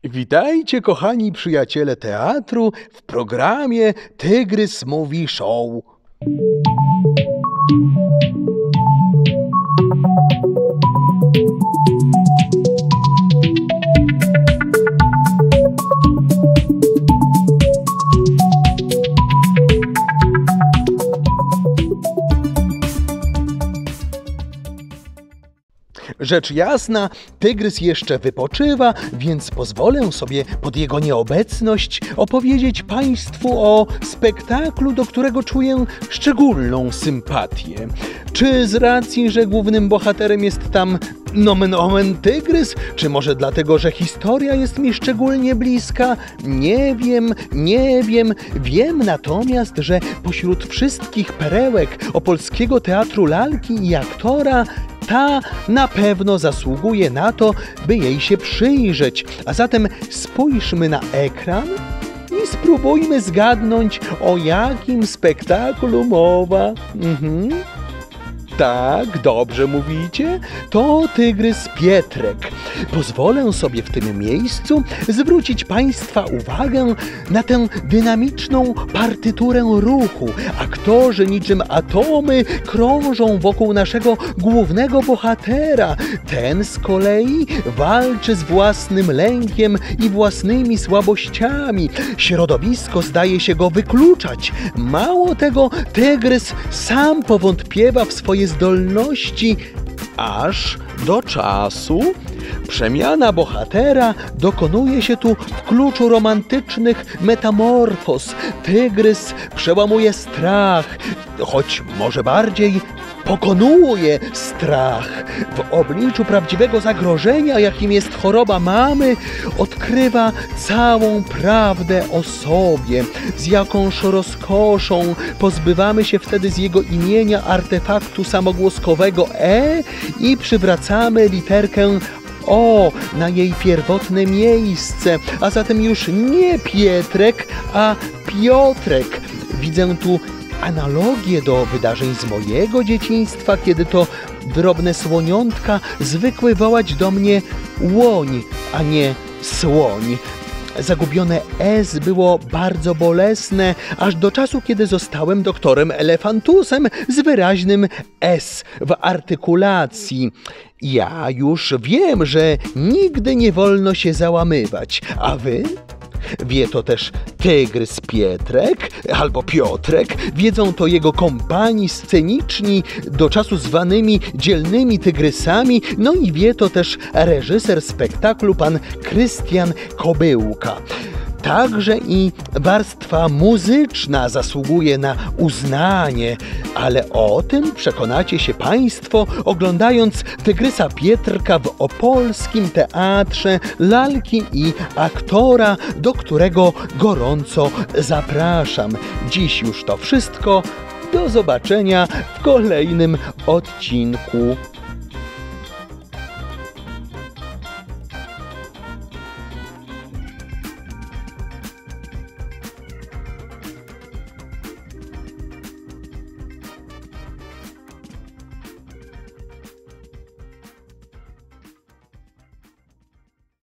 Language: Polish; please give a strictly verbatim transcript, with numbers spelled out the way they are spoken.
Witajcie, kochani przyjaciele teatru, w programie Tygrys Mówi Show. Rzecz jasna, tygrys jeszcze wypoczywa, więc pozwolę sobie pod jego nieobecność opowiedzieć Państwu o spektaklu, do którego czuję szczególną sympatię. Czy z racji, że głównym bohaterem jest tam nomen omen tygrys, czy może dlatego, że historia jest mi szczególnie bliska? Nie wiem, nie wiem. Wiem natomiast, że pośród wszystkich perełek opolskiego teatru lalki i aktora ta na pewno zasługuje na to, by jej się przyjrzeć. A zatem spójrzmy na ekran i spróbujmy zgadnąć, o jakim spektaklu mowa. Mhm. Tak, dobrze mówicie? To Tygrys Pietrek. Pozwolę sobie w tym miejscu zwrócić Państwa uwagę na tę dynamiczną partyturę ruchu. Aktorzy niczym atomy krążą wokół naszego głównego bohatera. Ten z kolei walczy z własnym lękiem i własnymi słabościami. Środowisko zdaje się go wykluczać. Mało tego, tygrys sam powątpiewa w swoje zdolności, aż do czasu. Przemiana bohatera dokonuje się tu w kluczu romantycznych metamorfoz. Tygrys przełamuje strach, choć może bardziej pokonuje strach. W obliczu prawdziwego zagrożenia, jakim jest choroba mamy, odkrywa całą prawdę o sobie. Z jakąż rozkoszą pozbywamy się wtedy z jego imienia artefaktu samogłoskowego E i przywracamy literkę O na jej pierwotne miejsce, a zatem już nie Pietrek, a Piotrek. Widzę tu analogię do wydarzeń z mojego dzieciństwa, kiedy to drobne słoniątka zwykły wołać do mnie łoń, a nie słoń. Zagubione S było bardzo bolesne, aż do czasu, kiedy zostałem doktorem Elefantusem z wyraźnym S w artykulacji. Ja już wiem, że nigdy nie wolno się załamywać, a wy? Wie to też Tygrys Pietrek albo Piotrek, wiedzą to jego kompani sceniczni, do czasu zwanymi dzielnymi tygrysami, no i wie to też reżyser spektaklu pan Krystian Kobyłka. Także i warstwa muzyczna zasługuje na uznanie, ale o tym przekonacie się Państwo, oglądając Tygrysa Pietrka w opolskim teatrze lalki i aktora, do którego gorąco zapraszam. Dziś już to wszystko. Do zobaczenia w kolejnym odcinku.